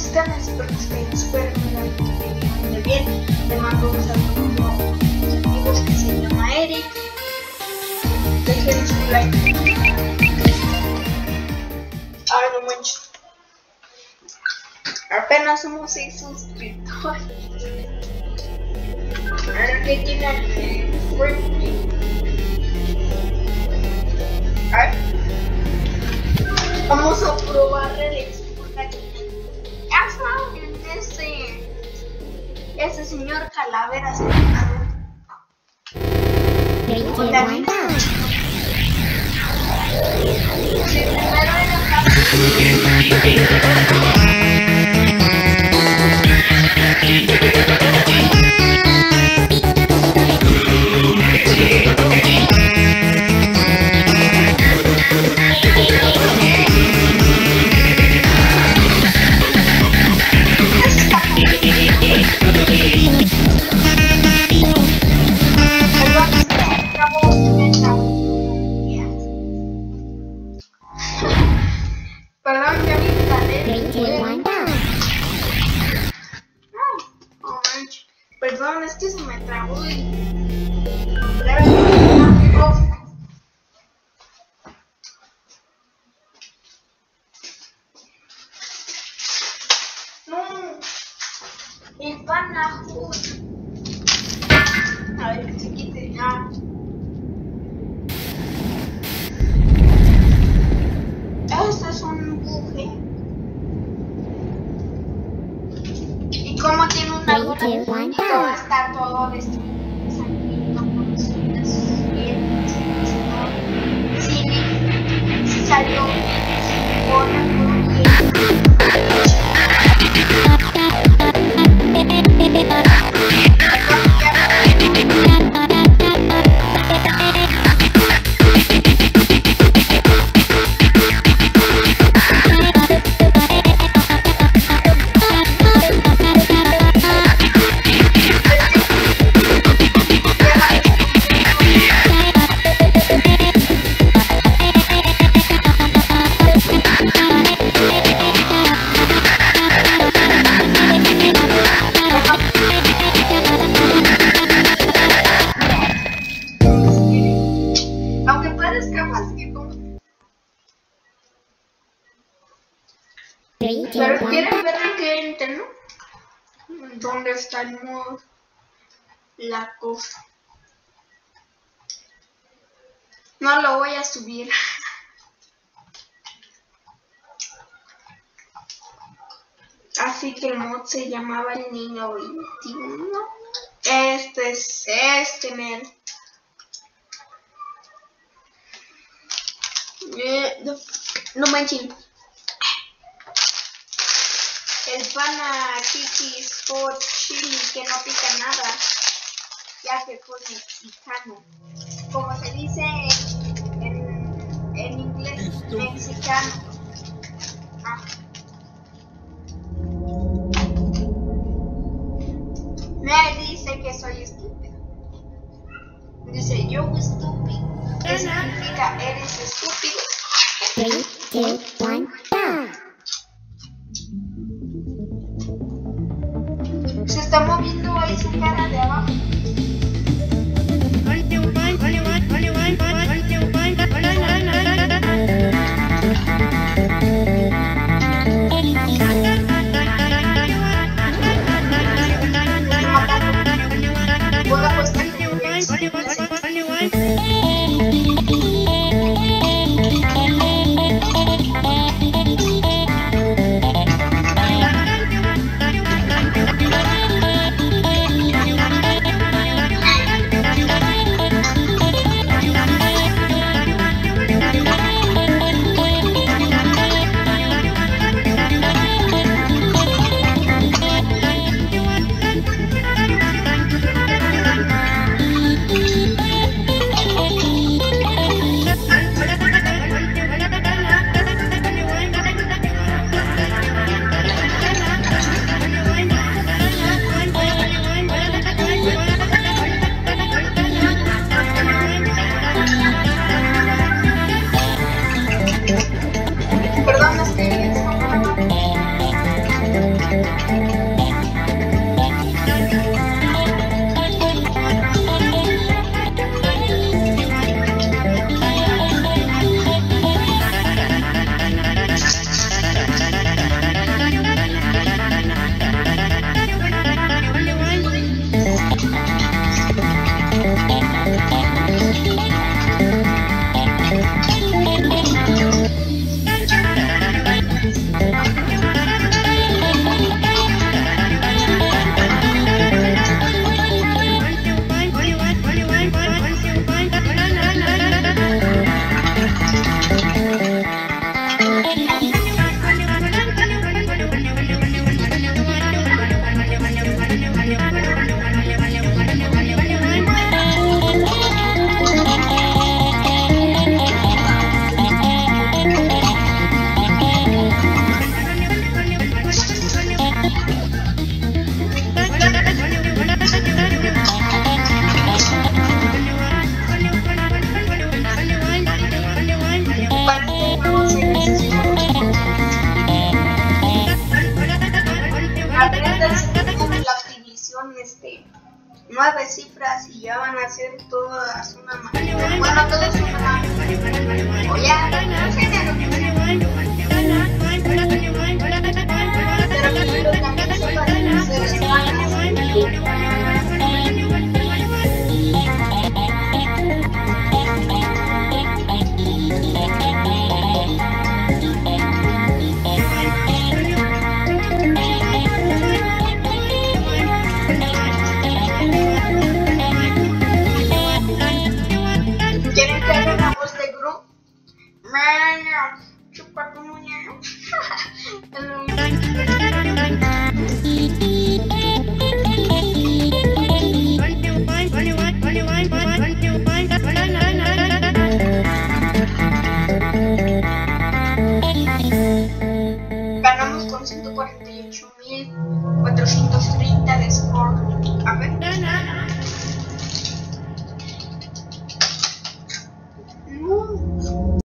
están? Espero que estén súper muy bien. Le mando un saludo a mis amigos que se llama Eric. Dejen su like. Ahora no manches. Apenas somos 6 suscriptores. Ahora que tienen Fortnite. Vamos a probar el exportaje. Ya saben, ese señor calavera se Perdón, es que se me trabó y... No, el panajo. A ver, que se quite ya. Este es un buje. Y como tiene una bola, está todo destruido. Sí, salió pero quieren ver en qué interno dónde está el modo la cosa. No lo voy a subir. Así que el mod se llamaba el niño 21. Este es men. No manchen. El pana Kikis Hot Chili que no pica nada, ya que fue mexicano. Como se dice en inglés, mexicano. Me dice que soy estúpido. Dice yo estúpido. ¿Qué significa eres estúpido? 3, 2, 1, go. Se está moviendo ahí su cara de abajo. Chupa tu muñeco. Es lo mismo.